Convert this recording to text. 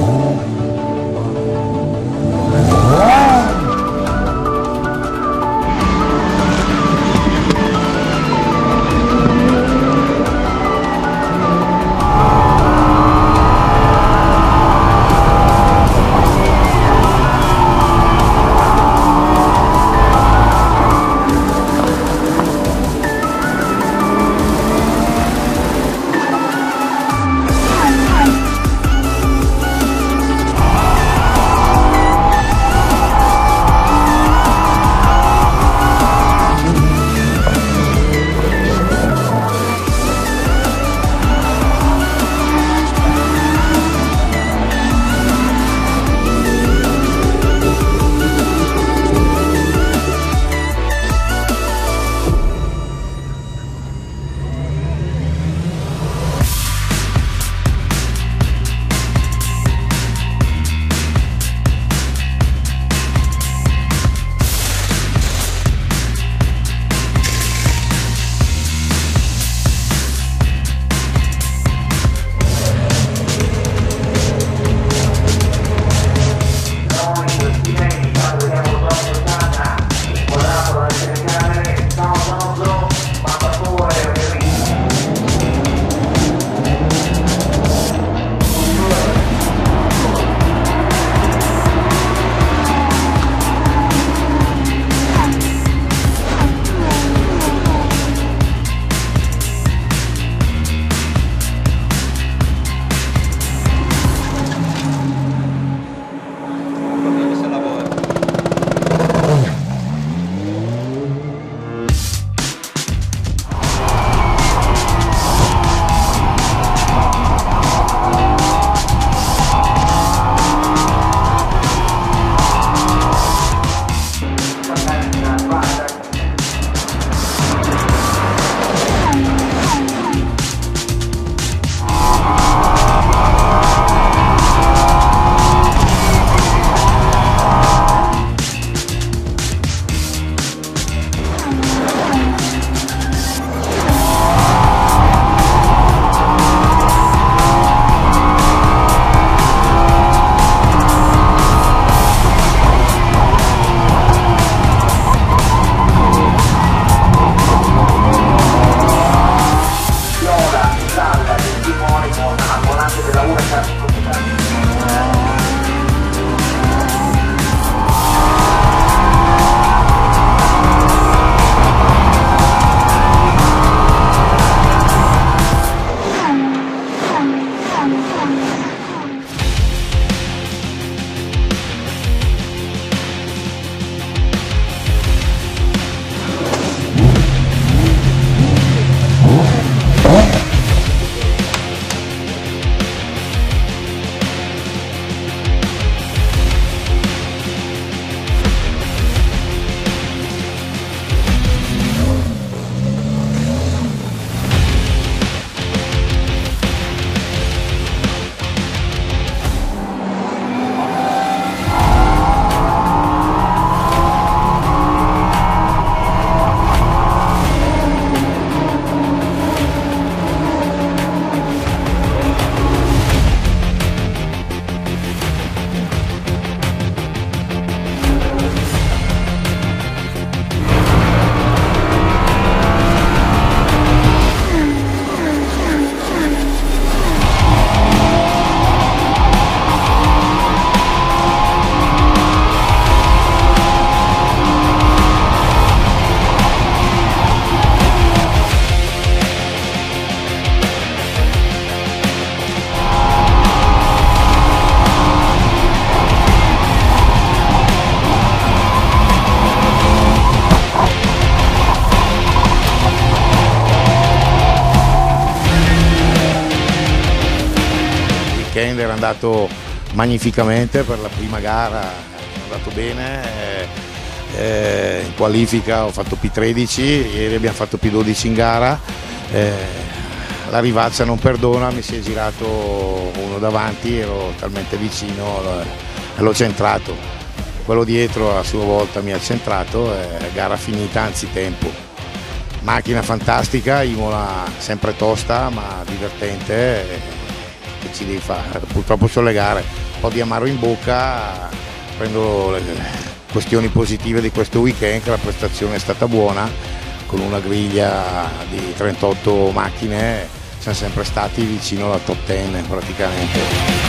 weekend era andato magnificamente per la prima gara, è andato bene, in qualifica ho fatto P13, ieri abbiamo fatto P12 in gara, la rivaccia non perdona, mi si è girato uno davanti, ero talmente vicino e l'ho centrato, quello dietro a sua volta mi ha centrato, gara finita anzi tempo. Macchina fantastica, Imola sempre tosta ma divertente, che ci devi fare, purtroppo sono le gare, po' di amaro in bocca, prendo le questioni positive di questo weekend, che la prestazione è stata buona, con una griglia di 38 macchine siamo sempre stati vicino alla top 10 praticamente.